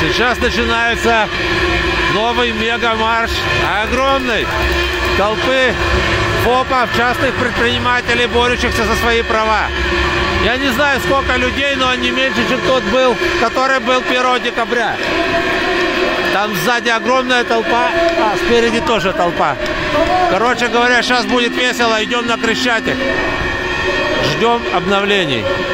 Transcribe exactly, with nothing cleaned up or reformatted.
Сейчас начинается новый мега-марш огромной толпы ФОПов, частных предпринимателей, борющихся за свои права. Я не знаю, сколько людей, но не меньше, чем тот был, который был первого декабря. Там сзади огромная толпа, а спереди тоже толпа. Короче говоря, сейчас будет весело, идем на Крещатик. Ждем обновлений.